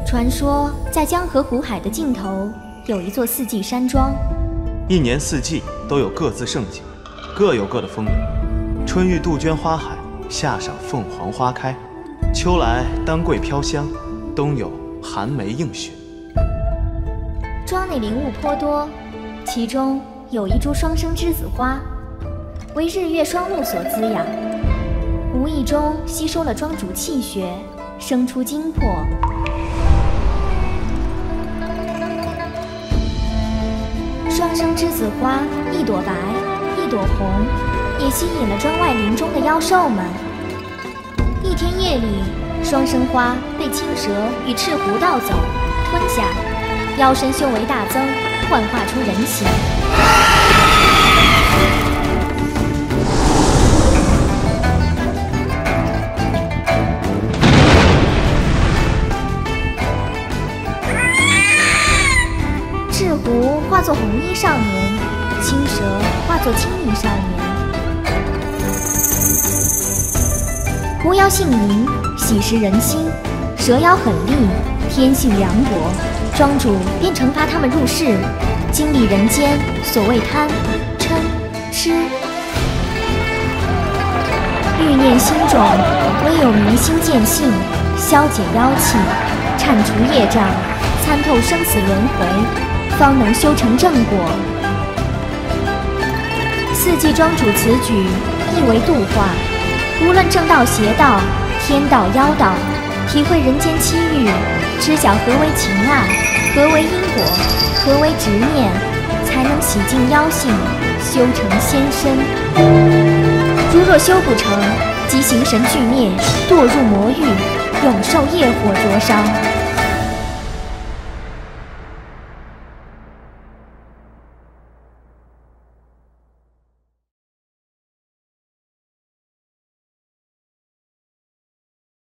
传说在江河湖海的尽头有一座四季山庄， 一年四季都有各自盛景，各有各的风云。春遇杜鹃花海，夏赏凤凰花开，秋来丹桂飘香，冬有寒梅映雪。 庄内灵物颇多，其中有一株双生栀子花，为日月双露所滋养，无意中吸收了庄主气血，生出精魄。双生栀子花一朵白，一朵红，也吸引了庄外林中的妖兽们。一天夜里，双生花被青蛇与赤狐盗走，吞下，妖身修为大增，幻化出人形。赤狐化作红衣少年，青蛇化作青衣少年。狐妖姓名，喜食人心；蛇妖狠厉，天性凉薄。庄主便惩罚他们入世，经历人间所谓贪、嗔、痴。欲念心重，唯有明心见性，消解妖气，铲除业障，参透生死轮回，方能修成正果。四季庄主此举意为度化，无论正道邪道、天道妖道，体会人间七欲，知晓何为情爱，何为因果，何为执念，才能洗净妖性，修成仙身。如若修不成，即形神俱灭，堕入魔域，永受业火灼伤。